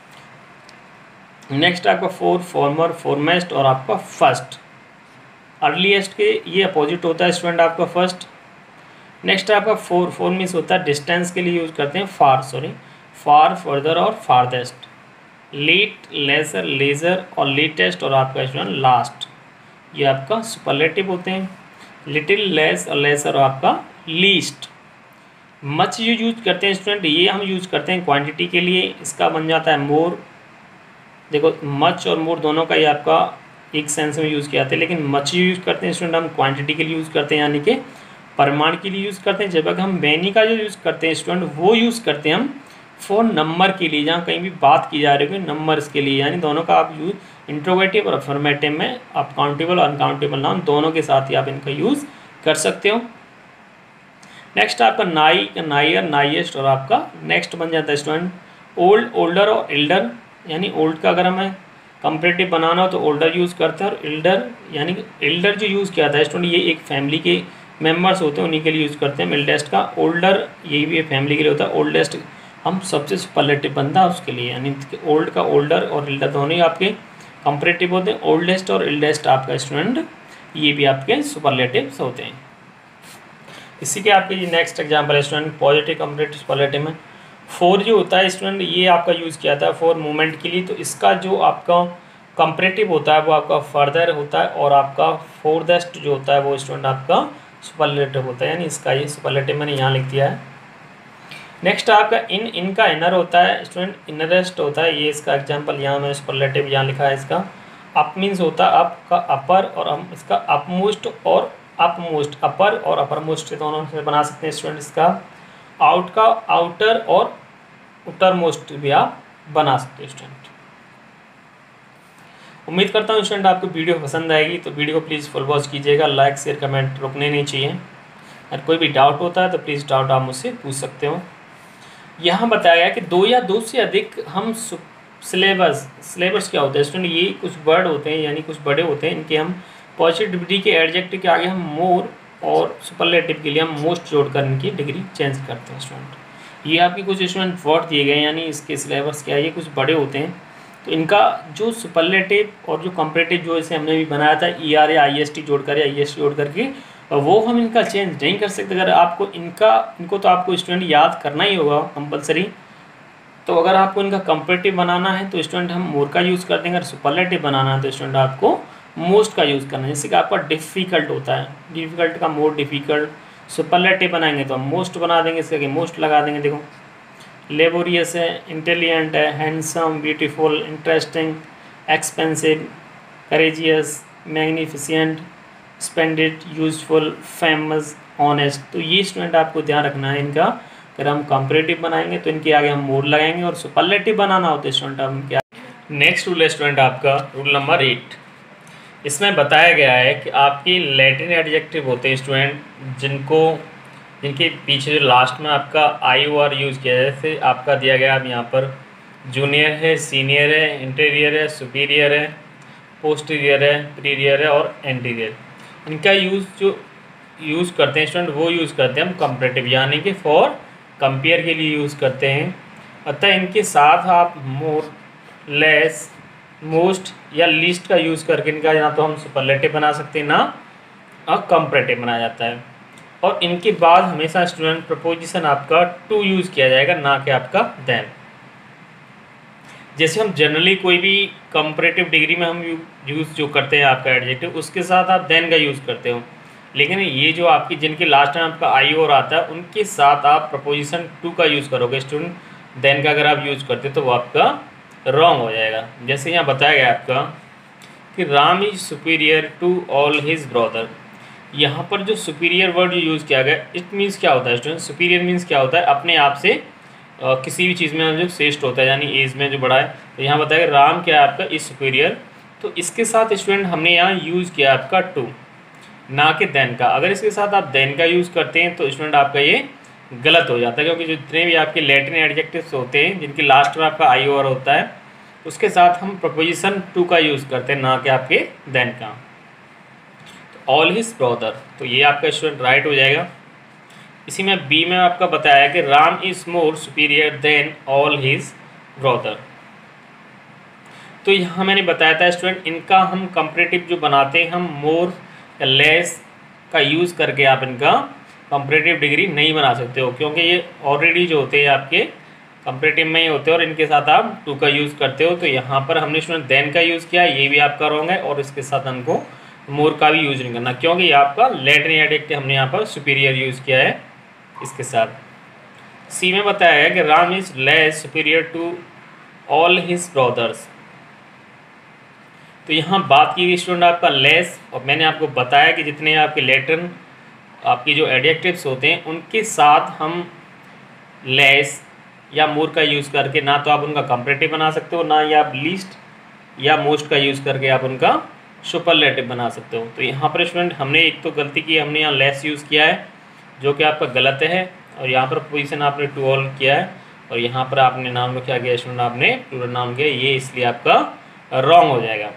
नेक्स्ट आपका फोर, फॉर्मर, फॉरमेस्ट और आपका फर्स्ट, अर्लीस्ट के ये अपोजिट होता है स्टूडेंट आपका फर्स्ट। नेक्स्ट आपका फोर, फोर मीन्स होता है डिस्टेंस के लिए यूज़ करते हैं फार, फार, फर्दर और फारदेस्ट। लेट, लेसर, लेजर और लेटेस्ट और आपका स्टूडेंट लास्ट, ये आपका सुपरलेटिव होते हैं। लिटिल, लेस और लेसर और आपका लीस्ट। मच जो यूज करते हैं स्टूडेंट, ये हम यूज करते हैं क्वांटिटी के लिए, इसका बन जाता है मोर। देखो मच और मोर दोनों का ही आपका एक सेंस में यूज़ किया जाता है, लेकिन मच यूज़ करते हैं स्टूडेंट हम क्वांटिटी के लिए यूज़ करते हैं, यानी कि परिमाण के लिए यूज़ करते हैं। जब हम मैनी का जो यूज़ करते हैं स्टूडेंट वो यूज़ करते हैं हम फॉर नंबर के लिए, जहाँ कहीं भी बात की जा रही है नंबर्स के लिए, यानी दोनों का आप यूज इंट्रोगेटिव और अफर्मेटिव में आप काउंटेबल और अनकाउंटेबल नाउन दोनों के साथ ही आप इनका यूज़ कर सकते हो। नेक्स्ट आपका नाई, नाइयर, नाइएस्ट और आपका नेक्स्ट बन जाता है स्टूडेंट ओल्ड, ओल्डर और एल्डर, यानी ओल्ड का अगर हमें कंपैरेटिव बनाना हो तो ओल्डर यूज़ करते हैं, और एल्डर यानी एल्डर जो यूज़ किया था स्टूडेंट ये एक फैमिली के मेंबर्स होते हैं उन्हीं के लिए यूज़ करते हैं। एल्डेस्ट का ओल्डर यही भी फैमिली के लिए होता है, ओल्डेस्ट हम सबसे सुपरलेटिव बनता है उसके लिए, यानी ओल्ड का ओल्डर और एल्डर दोनों ही आपके कंपैरेटिव होते हैं। ओल्डेस्ट और एल्डेस्ट आपका स्टूडेंट ये भी आपके सुपरलेटिव्स होते हैं। इसी के आपके ये नेक्स्ट एग्जाम्पल है स्टूडेंट पॉजिटिव, कंपैरेटिव, सुपरलेटिव में फोर जो होता है स्टूडेंट ये आपका यूज़ किया था फॉर मूवमेंट के लिए, तो इसका जो आपका कंपैरेटिव होता है वो आपका फर्दर होता है, और आपका फोरदेस्ट जो होता है वो स्टूडेंट आपका सुपरलेटिव होता है, यानी इसका ये सुपरलेटिव मैंने यहाँ लिख दिया है। नेक्स्ट आपका इनका इनर होता है स्टूडेंट, इनरेस्ट होता है, ये इसका एग्जांपल यहाँ मैंने सुपरलेटिव यहाँ लिखा है। इसका अप मीन्स होता है अप का अपर, और इसका अपमोस्ट और अपमोस्ट, अपर और अपर मोस्ट दोनों से बना सकते हैं स्टूडेंट। इसका आउट का आउटर और उटर मोस्ट भी आप बना सकते हैं स्टूडेंट। उम्मीद करता हूँ स्टूडेंट आपको वीडियो पसंद आएगी, तो वीडियो को प्लीज़ फुल वॉच कीजिएगा, लाइक शेयर कमेंट रुकने नहीं चाहिए। अगर कोई भी डाउट होता है तो प्लीज़ डाउट आप मुझसे पूछ सकते हो। यहाँ बताया गया कि दो या दो से अधिक हम सिलेबस क्या होता है स्टूडेंट, ये कुछ वर्ड होते हैं यानी कुछ बड़े होते हैं, इनके हम पॉजिटिव डिग्री के एडजेक्टिव के आगे हम मोर और सुपरलेटिव के लिए हम मोस्ट जोड़कर इनकी डिग्री चेंज करते हैं स्टूडेंट। ये आपके कुछ स्टूडेंट वर्ड दिए गए यानी इसके सिलेबस क्या है, ये कुछ बड़े होते हैं, तो इनका जो सुपरलेटिव और जो कंपैरेटिव जो इसे हमने भी बनाया था ER या IST जोड़कर या EST जोड़ करके, वो हम इनका चेंज नहीं कर सकते। अगर आपको इनको तो आपको स्टूडेंट याद करना ही होगा कंपलसरी। तो अगर आपको इनका कंपैरेटिव बनाना है तो स्टूडेंट हम मोर का यूज़ कर देंगे, अगर सुपरलेटिव बनाना है तो स्टूडेंट आपको मोस्ट का यूज़ करना है। जैसे कि आपका डिफ़िकल्ट होता है, डिफ़िकल्ट का मोर डिफ़िकल्ट, सुपरलेटिव बनाएंगे तो हम मोस्ट बना देंगे, इसके आगे मोस्ट लगा देंगे। देखो लेबोरियस है, इंटेलिजेंट है, handsome, beautiful, interesting, expensive, courageous, magnificent, splendid, useful, famous, honest. तो ये स्टूडेंट आपको ध्यान रखना है इनका। अगर हम कंपैरेटिव बनाएंगे तो इनके आगे हम मोर लगाएंगे, और सुपरलेटिव बनाना होता है स्टूडेंट हम क्या। नेक्स्ट रूल है स्टूडेंट आपका रूल नंबर 8। इसमें बताया गया है कि आपकी लैटिन एडजेक्टिव होते हैं स्टूडेंट जिनको जिनके पीछे जो लास्ट में आपका आई ओ आर यूज़ किया है, जैसे आपका दिया गया अब यहाँ पर जूनियर है, सीनियर है, इंटीरियर है, सुपीरियर है, पोस्टीरियर है, प्रीरियर है और एंटीरियर। इनका यूज़ करते हैं स्टूडेंट, वो यूज़ करते हैं हम कंपैरेटिव, यानी कि फॉर कंपेयर के लिए यूज़ करते हैं। अतः इनके साथ आप मोर, लेस, मोस्ट या लीस्ट का यूज़ करके इनका ना तो हम सुपरलेटिव बना सकते हैं, ना कंपैरेटिव बनाया जाता है। और इनके बाद हमेशा स्टूडेंट प्रपोजिशन आपका टू यूज़ किया जाएगा, ना कि आपका देन। जैसे हम जनरली कोई भी कंपैरेटिव डिग्री में हम यूज़ जो करते हैं आपका एडजेक्टिव, उसके साथ आप देन का यूज़ करते हो, लेकिन ये जो आपकी जिनके लास्ट में आपका आई और आता है उनके साथ आप प्रपोजिशन टू का यूज़ करोगे स्टूडेंट। देन का अगर आप यूज़ करते तो वो आपका रॉन्ग हो जाएगा। जैसे यहाँ बताया गया आपका कि Ram is superior to all his brother. यहाँ पर जो सुपीरियर वर्ड यूज़ किया गया, इट मीन्स क्या होता है स्टूडेंट? सुपीरियर मीन्स क्या होता है? अपने आप से किसी भी चीज़ में जो श्रेष्ठ होता है, यानी एज में जो बड़ा है। तो यहाँ बताया राम क्या है आपका इज सुपीरियर, तो इसके साथ स्टूडेंट हमने यहाँ यूज़ किया आपका टू, ना कि देन का। अगर इसके साथ आप देन का यूज़ करते हैं तो स्टूडेंट आपका ये गलत हो जाता है, क्योंकि जितने भी आपके लैटिन एडजेक्टिव्स होते हैं जिनके लास्ट में आपका आई ओवर होता है, उसके साथ हम प्रपोजिशन टू का यूज़ करते हैं, ना कि आपके देन का। तो ऑल हिज ब्रदर, तो ये आपका स्टूडेंट राइट हो जाएगा। इसी में बी में आपका बताया कि Ram is more superior than all his brother. तो यहाँ मैंने बताया था स्टूडेंट, इनका हम कंपैरेटिव जो बनाते हैं, हम मोर या लेस का यूज़ करके आप इनका कंपैरेटिव डिग्री नहीं बना सकते हो, क्योंकि ये ऑलरेडी जो होते हैं आपके कंपैरेटिव में ही होते हैं और इनके साथ आप टू का यूज़ करते हो। तो यहाँ पर हमने स्टूडेंट देन का यूज़ किया, ये भी आपका रॉन्ग है, और इसके साथ हमको मोर का भी यूज़ नहीं करना, क्योंकि ये आपका लैटिन एडजेक्टिव हमने यहाँ पर सुपीरियर यूज़ किया है इसके साथ। सी में बताया है कि Ram is less superior to all his brothers. तो यहाँ बात की गई स्टूडेंट आपका लेस, और मैंने आपको बताया कि जितने आपके लैटिन आपकी जो एडजेक्टिव्स होते हैं उनके साथ हम लेस या मोर का यूज़ करके ना तो आप उनका कंपैरेटिव बना सकते हो, ना या आप लीस्ट या मोस्ट का यूज़ करके आप उनका सुपरलेटिव बना सकते हो। तो यहाँ पर स्टूडेंट हमने एक तो गलती की, हमने यहाँ लेस यूज़ किया है जो कि आपका गलत है, और यहाँ पर पोजीशन आपने टू ऑल किया है, और यहाँ पर आपने नाम क्या किया स्टूडेंट, आपने प्लूरल नाम किया, ये इसलिए आपका रॉन्ग हो जाएगा।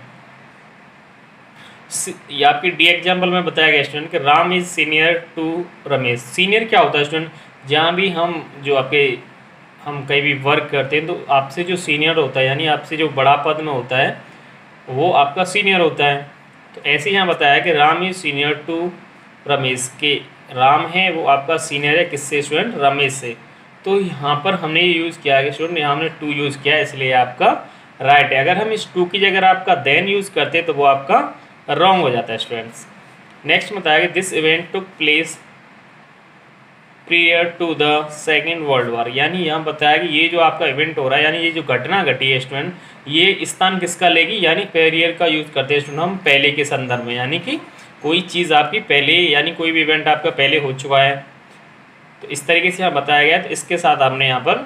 ये आपकी डी एग्जाम्पल में बताया गया स्टूडेंट कि Ram is senior to Ramesh. Senior क्या होता है स्टूडेंट? जहाँ भी हम जो आपके हम कहीं भी वर्क करते हैं तो आपसे जो सीनियर होता है, यानी आपसे जो बड़ा पद में होता है, वो आपका सीनियर होता है। तो ऐसे यहाँ बताया कि Ram is senior to Ramesh, के राम है वो आपका सीनियर है किससे स्टूडेंट? रमेश से। तो यहाँ पर हमने यूज़ किया है स्टूडेंट, यहाँ हमने टू यूज़ किया है, इसलिए आपका राइट है। अगर हम इस टू की जगह आपका देन यूज़ करते तो वो आपका रॉन्ग हो जाता है स्टूडेंट्स। नेक्स्ट बताया कि this event took place prior to the second world war. यानी यहाँ बताया कि ये जो आपका इवेंट हो रहा है, यानी ये जो घटना घटी है स्टूडेंट, ये स्थान किसका लेगी? यानी प्रियर का यूज़ करते हैं स्टूडेंट हम पहले के संदर्भ में, यानी कि कोई चीज़ आपकी पहले, यानी कोई भी इवेंट आपका पहले हो चुका है। तो इस तरीके से यहाँ बताया गया, तो इसके साथ आपने यहाँ पर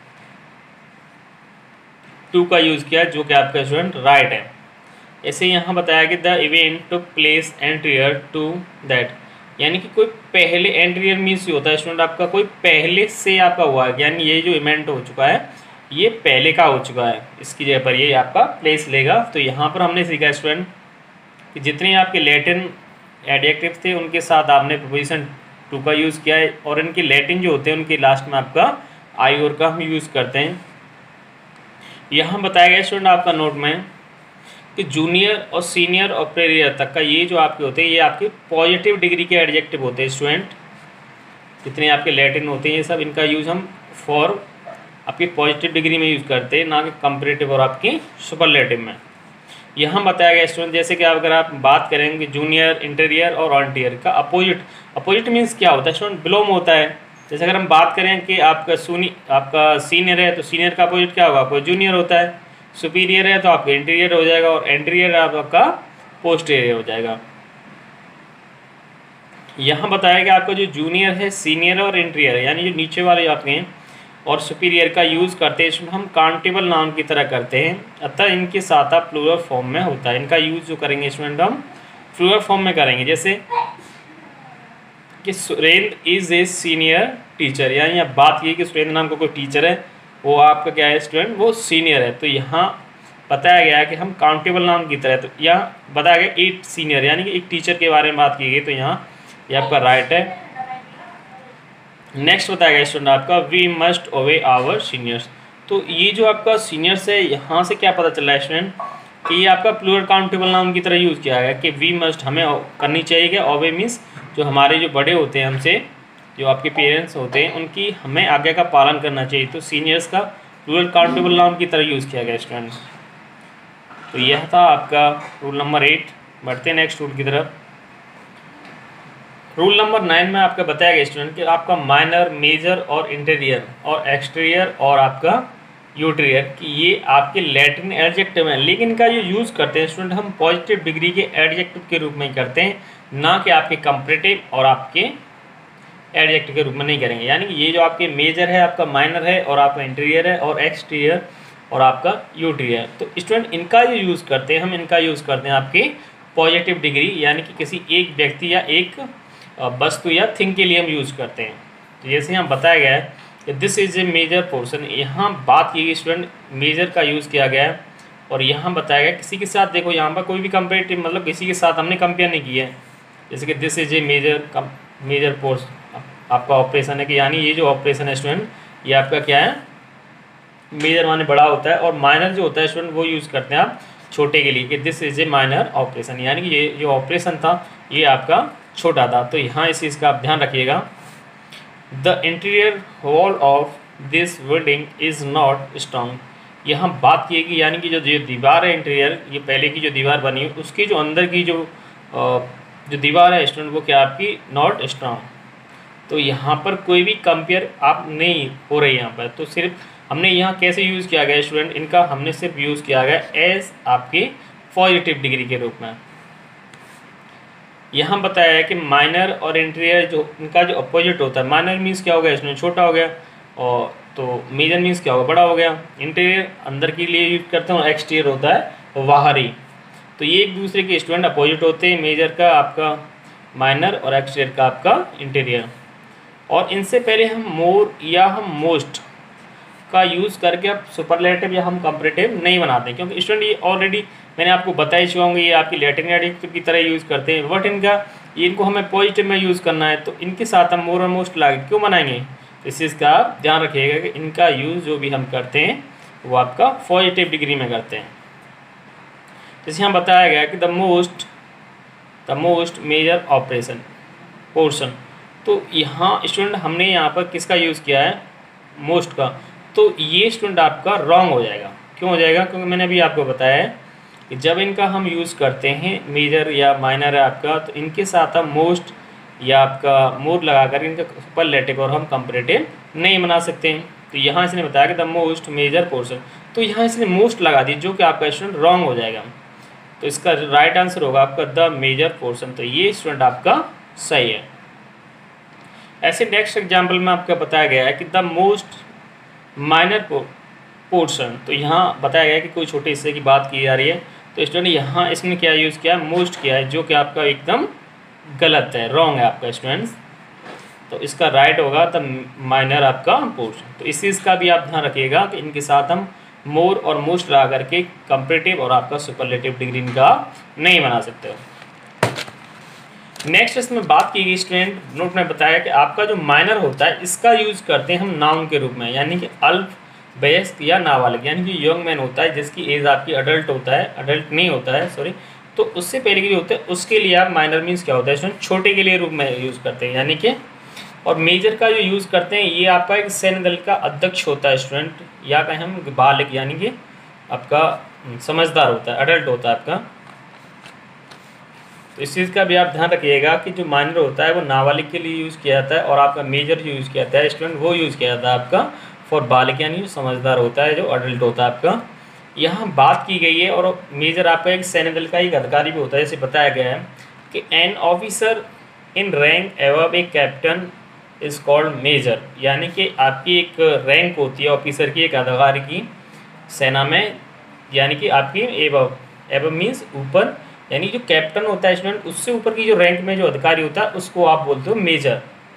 टू का यूज़ किया, जो कि आपका स्टूडेंट राइट है। ऐसे यहाँ बताया कि the event took place anterior to that, यानी कि कोई पहले, एंटीरियर मीन्स होता है स्टूडेंट आपका कोई पहले से आपका हुआ है, यानी ये जो इवेंट हो चुका है ये पहले का हो चुका है, इसकी जगह पर ये आपका प्लेस लेगा। तो यहाँ पर हमने सीखा स्टूडेंट कि जितने आपके लैटिन एडजेक्टिव थे उनके साथ आपने प्रीपोजिशन टू का यूज़ किया है, और इनके लैटिन जो होते हैं उनके लास्ट में आपका आई और का हम यूज़ करते हैं। यहाँ बताया गया स्टूडेंट आपका नोट में कि जूनियर और सीनियर और प्रीरियर तक का ये जो आपके होते हैं ये आपके पॉजिटिव डिग्री के एडजेक्टिव होते हैं स्टूडेंट। जितने आपके लैटिन होते हैं ये सब, इनका यूज़ हम फॉर आपकी पॉजिटिव डिग्री में यूज़ करते हैं, ना कि कंपैरेटिव और आपकी सुपरलेटिव में। यहाँ बताया गया स्टूडेंट, जैसे कि अगर आप बात करेंगे जूनियर, इंटीरियर और ऑन्टियर का अपोजिट, अपोजिट मीन्स क्या होता है स्टूडेंट? बिलोंग होता है। जैसे अगर हम बात करें कि आपका सीनियर है, तो सीनियर का अपोजिट क्या होगा? आपको जूनियर होता है। सुपीरियर है तो आपका इंटीरियर हो जाएगा, और एंटीरियर आपका पोस्टीरियर हो जाएगा। यहाँ बताया कि आपका जो जूनियर है, सीनियर और इंटीरियर है, यानी जो नीचे वाले आपके हैं, और सुपीरियर का यूज़ करते हैं इसमें हम काउंटेबल नाउन की तरह करते हैं, अतः इनके साथ आप प्लूरल फॉर्म में होता है। इनका यूज़ जो करेंगे स्टूडेंट हम प्लूरल फॉर्म में करेंगे। जैसे कि Surendra is a senior teacher, यानी यहाँ बात ये कि सुरेंद्र नाम का कोई टीचर है, वो आपका क्या है स्टूडेंट, वो सीनियर है। तो यहाँ बताया गया है कि हम काउंटेबल नाउन की तरह, तो यहाँ बताया गया 8 सीनियर, यानी कि एक टीचर के बारे में बात की गई, तो यहाँ ये आपका राइट है। नेक्स्ट बताया गया स्टूडेंट आपका we must obey our seniors. तो ये जो आपका सीनियर्स है, यहाँ से क्या पता चल रहा है स्टूडेंट कि ये आपका प्लूरल काउंटेबल नाउन की तरह यूज़ किया गया कि वी मस्ट, हमें करनी चाहिए कि ओबे मीन्स जो हमारे जो बड़े होते हैं हमसे, जो आपके पेरेंट्स होते हैं, उनकी हमें आज्ञा का पालन करना चाहिए। तो सीनियर्स का प्लूरल काउंटेबल नाउन की तरह यूज़ किया गया स्टूडेंट। तो यह था आपका रूल नंबर 8। बढ़ते हैं नेक्स्ट रूल की तरफ। रूल नंबर 9 में आपका बताया गया स्टूडेंट कि आपका माइनर, मेजर और इंटीरियर और एक्सटीरियर और आपका यूटीरियर कि ये आपके लैटिन एडजेक्टिव हैं, लेकिन इनका जो यूज़ करते हैं स्टूडेंट हम पॉजिटिव डिग्री के एडजेक्टिव के रूप में करते हैं, ना कि आपके कंपैरेटिव और आपके एडजेक्टिव के रूप में नहीं करेंगे। यानी कि ये जो आपके मेजर है, आपका माइनर है और आपका इंटीरियर है और एक्सटीरियर और आपका यूटीरियर, तो स्टूडेंट इनका जो यूज़ करते हैं हम, इनका यूज़ करते हैं आपके पॉजिटिव डिग्री, यानी कि किसी एक व्यक्ति या एक वस्तु या थिंग के लिए हम यूज़ करते हैं। तो जैसे यहाँ बताया गया है कि this is a major portion, यहाँ बात की गई स्टूडेंट मेजर का यूज़ किया गया है। और यहाँ बताया गया किसी के साथ, देखो यहाँ पर कोई भी कंपेरेटिव मतलब किसी के साथ हमने कंपेयर नहीं किया है। जैसे कि this is a major portion आपका ऑपरेशन है कि यानी ये जो ऑपरेशन है स्टूडेंट ये आपका क्या है, मेजर माने बड़ा होता है, और माइनर जो होता है स्टूडेंट वो यूज़ करते हैं आप छोटे के लिए कि this is a minor operation, यानी कि ये जो ऑपरेशन था ये आपका छोटा था। तो यहाँ इस चीज़ का आप ध्यान रखिएगा। The interior wall of this building is not strong, यहाँ बात की कि यानी कि जो दीवार है इंटीरियर, ये पहले की जो दीवार बनी है उसकी जो अंदर की जो दीवार है स्टूडेंट वो क्या आपकी नॉट स्ट्रॉन्ग। तो यहाँ पर कोई भी कंपेयर आप नहीं हो रही यहाँ पर, तो सिर्फ हमने यहाँ कैसे यूज़ किया गया स्टूडेंट, इनका हमने सिर्फ यूज़ किया गया एज आपके पॉजिटिव डिग्री के रूप में। यहाँ बताया है कि माइनर और इंटीरियर जो इनका जो अपोजिट होता है, माइनर मीन्स क्या हो गया इसमें छोटा हो गया, और तो मेजर मीन्स क्या होगा बड़ा हो गया। इंटीरियर अंदर के लिए यूज करते हैं और एक्सटीरियर होता है बाहरी। तो ये एक दूसरे के स्टूडेंट अपोजिट होते हैं, मेजर का आपका माइनर और एक्सटीरियर का आपका इंटीरियर। और इनसे पहले हम मोर या हम मोस्ट का यूज़ करके अब सुपरलेटिव या हम कंपैरेटिव नहीं बनाते हैं, क्योंकि स्टूडेंट ये ऑलरेडी मैंने आपको बता ही चुका हूँ ये आपकी लैटिन एडजेक्टिव की तरह यूज़ करते हैं, बट इनको हमें पॉजिटिव में यूज़ करना है, तो इनके साथ हम मोर और मोस्ट ला क्यों बनाएंगे। तो इस चीज़ का आप ध्यान रखिएगा कि इनका यूज़ जो भी हम करते हैं वो आपका पॉजिटिव डिग्री में करते हैं। जैसे यहाँ बताया गया कि the most major operation portion, तो यहाँ स्टूडेंट हमने यहाँ पर किसका यूज़ किया है, मोस्ट का। तो ये स्टूडेंट आपका रॉन्ग हो जाएगा। क्यों हो जाएगा, क्योंकि मैंने अभी आपको बताया है कि जब इनका हम यूज़ करते हैं मेजर या माइनर है आपका, तो इनके साथ हम मोस्ट या आपका मोर लगाकर इनका सुपरलेटिव और हम कंपैरेटिव नहीं बना सकते हैं। तो यहाँ इसने बताया कि द मोस्ट मेजर पोर्शन, तो यहाँ इसने मोस्ट लगा दी जो कि आपका स्टूडेंट रॉन्ग हो जाएगा। तो इसका राइट आंसर होगा आपका द मेजर पोर्शन। तो ये स्टूडेंट आपका सही है। ऐसे नेक्स्ट एग्जाम्पल में आपका बताया गया है कि द मोस्ट माइनर पोर्शन, तो यहाँ बताया गया है कि कोई छोटे हिस्से की बात की जा रही है, तो स्टूडेंट यहाँ इसने क्या यूज़ किया है, मोस्ट किया है, जो कि आपका एकदम गलत है, रॉन्ग है आपका स्टूडेंट्स। तो इसका राइट होगा द माइनर आपका पोर्शन। तो इस चीज़ का भी आप ध्यान रखिएगा कि इनके साथ हम मोर और मोस्ट लगा करके कंपैरेटिव और आपका सुपरलेटिव डिग्री इनका नहीं बना सकते हो। नेक्स्ट इसमें बात की गई स्टूडेंट नोट में बताया कि आपका जो माइनर होता है इसका यूज़ करते हैं हम नाउन के रूप में, यानी कि अल्प वयस्क या नाबालिग, यानी कि यंग मैन होता है जिसकी एज आपकी अडल्ट होता है, अडल्ट नहीं होता है सॉरी, तो उससे पहले के जो होते हैं उसके लिए आप माइनर मीन्स क्या होता है स्टूडेंट, छोटे के लिए रूप में यूज़ करते हैं, यानी कि। और मेजर का जो यूज़ करते हैं ये आपका एक सैन्य दल का अध्यक्ष होता है स्टूडेंट, या कहें हम बालिग, यानी कि आपका समझदार होता है, अडल्ट होता है आपका। तो इस चीज़ का भी आप ध्यान रखिएगा कि जो माइनर होता है वो नाबालिग के लिए यूज़ किया जाता है, और आपका मेजर जो यूज़ किया जाता है स्टूडेंट वो यूज़ किया जाता है आपका फॉर बालिग, यानी जो समझदार होता है, जो अडल्ट होता है आपका। यहाँ बात की गई है, और मेजर आपका एक सैन्य दल का एक अधिकारी भी होता है, जैसे बताया गया है कि an officer in rank above a captain is called major, यानी कि आपकी एक रैंक होती है ऑफिसर की, एक अधिकारी की सेना में, यानी कि आपकी एवब मीन्स ऊपर, यानी जो कैप्टन होता है स्टूडेंट, उससे ऊपर की जो रैंक में जो अधिकारी होता है उसको आप बोलते हो major.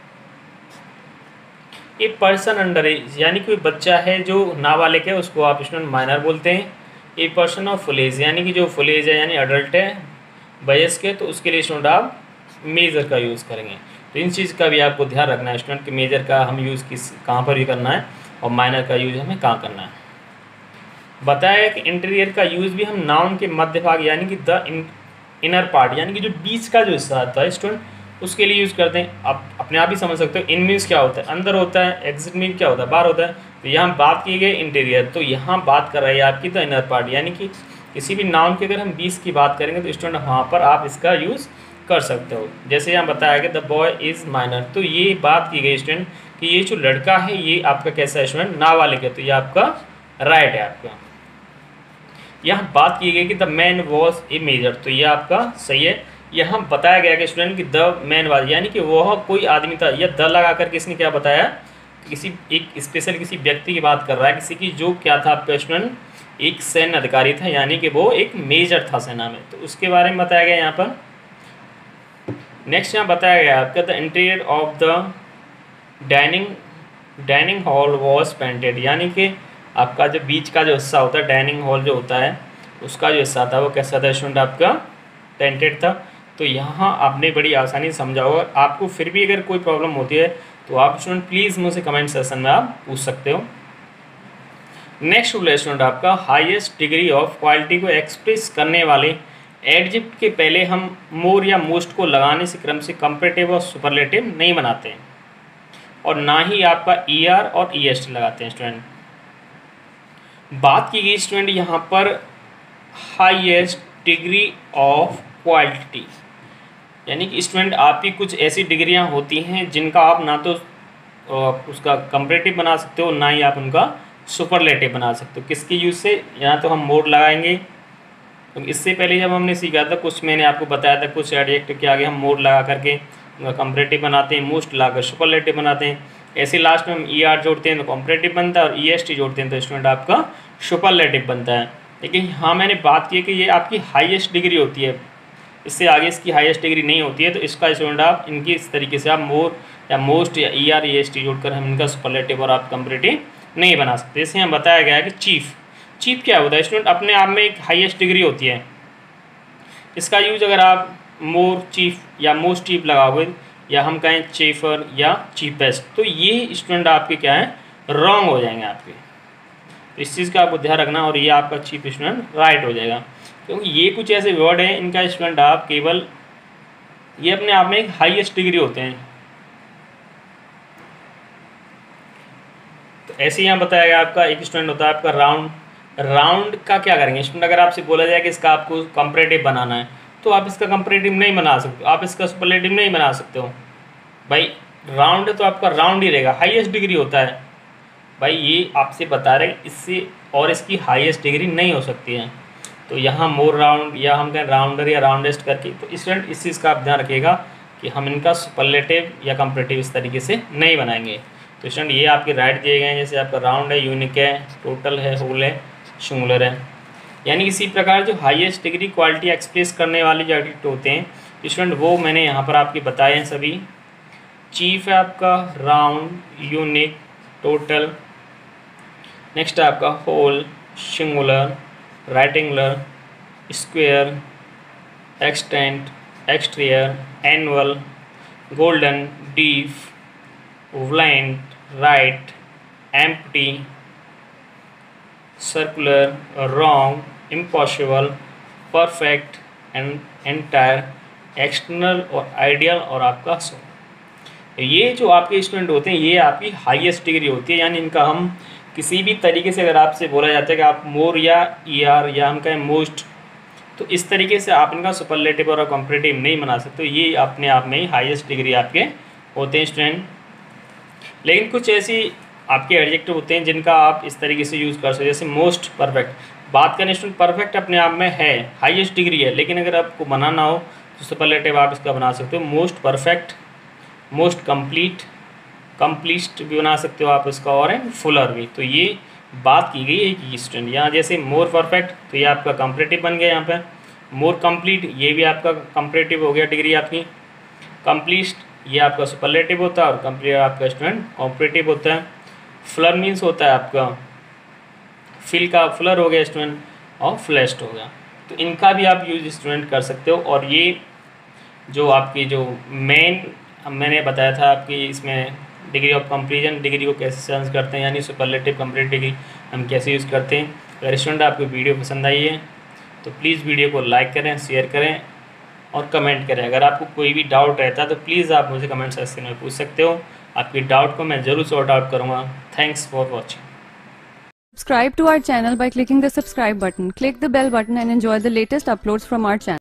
A person under age, यानी कोई बच्चा है जो नाबालिग है उसको आप स्टूडेंट माइनर बोलते हैं। A person of full age, यानी कि जो फुल एज है यानी अडल्ट है वयस्क के, तो उसके लिए स्टूडेंट आप मेजर का यूज़ करेंगे। तो इन चीज़ का भी आपको ध्यान रखना है स्टूडेंट कि मेजर का हम यूज़ कहाँ पर भी करना है और माइनर का यूज़ हमें कहाँ करना है। बताया कि इंटीरियर का यूज़ भी हम नाउन के मध्य भाग यानी कि द इनर पार्ट, यानी कि जो बीच का जो हिस्सा आता है स्टूडेंट उसके लिए यूज़ करते हैं। आप अपने आप ही समझ सकते हो इन मीन्स क्या होता है, अंदर होता है, एग्जिट मीन क्या होता है, बाहर होता है। तो यहाँ बात की गई इंटीरियर, तो यहाँ बात कर रही है आपकी द इनर पार्ट, यानी कि किसी भी नाउन की अगर हम बीच की बात करेंगे तो स्टूडेंट वहाँ पर आप इसका यूज़ कर सकते हो। जैसे यहाँ बताया गया द बॉय इज़ माइनर, तो ये बात की गई स्टूडेंट कि ये जो लड़का है ये आपका कैसा है स्टूडेंट, नाबालिग है, तो ये आपका राइट है आपका। यहाँ बात की गई कि the man was a major, तो ये आपका सही है। यहाँ बताया गया कि स्टूडेंट कि द मैन वाज, यानी कि वह कोई आदमी था, या द लगा करके इसने क्या बताया, किसी एक स्पेशल किसी व्यक्ति की बात कर रहा है, किसी की जो क्या था आपका स्टूडेंट एक सैन्य अधिकारी था, यानी कि वो एक मेजर था सेना में, तो उसके बारे में बताया गया यहाँ पर। नेक्स्ट यहाँ बताया गया आपका the interior of the dining hall was painted, यानी कि आपका जो बीच का जो हिस्सा होता है डाइनिंग हॉल जो होता है उसका जो हिस्सा था वो कैसा था स्टूडेंट आपका पेंटेड था। तो यहाँ आपने बड़ी आसानी से समझा होगा। आपको फिर भी अगर कोई प्रॉब्लम होती है तो आप स्टूडेंट प्लीज़ मुझसे कमेंट सेक्शन में आप पूछ सकते हो। नेक्स्ट रूल है स्टूडेंट आपका हाईएस्ट डिग्री ऑफ क्वालिटी को एक्सप्रेस करने वाले एडजेक्टिव के पहले हम मोर या मोस्ट को लगाने से क्रम से कंपैरेटिव और सुपरलेटिव नहीं बनाते हैं, और ना ही आपका ईआर और ईएसटी लगाते हैं स्टूडेंट। बात की गई स्टूडेंट यहाँ पर हाईएस्ट डिग्री ऑफ क्वालिटी, यानी कि स्टूडेंट आपकी कुछ ऐसी डिग्रियाँ होती हैं जिनका आप ना तो उसका कंपैरेटिव बना सकते हो, ना ही आप उनका सुपरलेटिव बना सकते हो। किसके यूज़ से, यहाँ तो हम मोर लगाएंगे, तो इससे पहले जब हमने सीखा था कुछ मैंने आपको बताया था कुछ एडजेक्टिव के आगे हम मोर लगा करके उनका कंपैरेटिव बनाते हैं, मोस्ट लगाकर सुपरलेटिव बनाते हैं। ऐसे लास्ट में हम ईआर जोड़ते हैं तो कंपैरेटिव बनता है, और ईएसटी जोड़ते हैं तो स्टूडेंट आपका सुपरलेटिव बनता है। लेकिन हाँ मैंने बात की कि ये आपकी हाईएस्ट डिग्री होती है, इससे आगे इसकी हाईएस्ट डिग्री नहीं होती है, तो इसका स्टूडेंट आप इनकी इस तरीके से आप मोर या मोस्ट या ईआर ईएसटी जोड़कर हम इनका सुपरलेटिव और आप कंपैरेटिव नहीं बना सकते। जैसे यहाँ बताया गया है कि चीफ क्या होता है स्टूडेंट, अपने आप में एक हाईएस्ट डिग्री होती है। इसका यूज अगर आप मोर चीफ या मोस्ट चीफ लगाओगे, या हम कहें चीफर या चीपेस्ट, तो ये स्टूडेंट आपके क्या है रॉन्ग हो जाएंगे आपके। तो इस चीज़ का आपको ध्यान रखना, और ये आपका चीफ स्टूडेंट राइट हो जाएगा, क्योंकि ये कुछ ऐसे वर्ड हैं इनका स्टूडेंट आप केवल ये अपने आप में एक हाईएस्ट डिग्री होते हैं। तो ऐसे यहाँ बताया गया आपका एक स्टूडेंट होता है आपका राउंड का क्या करेंगे स्टूडेंट, अगर आपसे बोला जाए कि इसका आपको कंपैरेटिव बनाना है तो आप इसका कंपैरेटिव नहीं बना सकते, आप इसका सुपरलेटिव नहीं बना सकते हो भाई। राउंड है तो आपका राउंड ही रहेगा, हाईएस्ट डिग्री होता है भाई, ये आपसे बता रहे हैं इससे और इसकी हाईएस्ट डिग्री नहीं हो सकती है। तो यहाँ मोर राउंड या हम कहें राउंडर या राउंडेस्ट करके, तो स्टूडेंट इस चीज़ का आप ध्यान रखिएगा कि हम इनका सुपरलेटिव या कंपैरेटिव इस तरीके से नहीं बनाएंगे। तो स्टूडेंट ये आपके राइट दिए गए हैं, जैसे आपका राउंड है, यूनिक है, टोटल है, होल है, सिंगुलर है। यानी इसी प्रकार जो हाईएस्ट डिग्री क्वालिटी एक्सप्रेस करने वाले जो एडजेक्टिव होते हैं स्टूडेंट वो मैंने यहाँ पर आपके बताए हैं सभी। चीफ है आपका राउंड, यूनिक, टोटल, नेक्स्ट है आपका whole, singular, rectangular, square, extent, exterior, annual, golden, deep, blind, right, empty, circular, wrong, impossible, perfect, and entire, external और आइडियल और आपका सो। ये जो आपके स्टूडेंट होते हैं ये आपकी हाईएस्ट डिग्री होती है, यानी इनका हम किसी भी तरीके से अगर आपसे बोला जाता है कि आप मोर या ईआर या हम कहें मोस्ट, तो इस तरीके से आप इनका सुपरलेटिव और कंपैरेटिव नहीं बना सकते। ये अपने आप में ही हाईएस्ट डिग्री आपके होते हैं स्टूडेंट। लेकिन कुछ ऐसी आपके एडजेक्टिव होते हैं जिनका आप इस तरीके से यूज़ कर सकते हैं, जैसे मोस्ट परफेक्ट। बात करें स्टूडेंट परफेक्ट अपने आप में है, हाईएस्ट डिग्री है, लेकिन अगर आपको बनाना हो तो सुपरलेटिव आप इसका बना सकते हो most perfect, most complete, complete भी बना सकते हो आप इसका, और फुलर भी। तो ये बात की गई है कि स्टूडेंट यहाँ जैसे मोर परफेक्ट, तो ये आपका कंपैरेटिव बन गया यहाँ पर, मोर कंप्लीट, ये भी आपका कंपैरेटिव हो गया डिग्री आपकी। कंप्लीट ये आपका सुपरलेटिव होता है और कंप्लीट आपका स्टूडेंट कॉम्परेटिव होता है। फ्लर मीन्स होता है आपका फिल का फ्लर हो गया स्टूडेंट, और फ्लैश्ड हो गया। तो इनका भी आप यूज स्टूडेंट कर सकते हो। और ये जो आपकी जो मेन मैंने बताया था आपकी इसमें डिग्री ऑफ कंप्लीजन, डिग्री को कैसे सेंस करते हैं, यानी सुपरलेटिव कंप्लीट डिग्री हम कैसे यूज़ करते हैं। अगर स्टूडेंट आपको वीडियो पसंद आई है तो प्लीज़ वीडियो को लाइक करें, शेयर करें और कमेंट करें। अगर आपको कोई भी डाउट रहता है तो प्लीज़ आप मुझे कमेंट सेक्शन में पूछ सकते हो। आपकी डाउट को मैं ज़रूर सॉर्ट आउट करूँगा। Thanks for watching. Subscribe to our channel by clicking the subscribe button. Click the bell button and enjoy the latest uploads from our channel.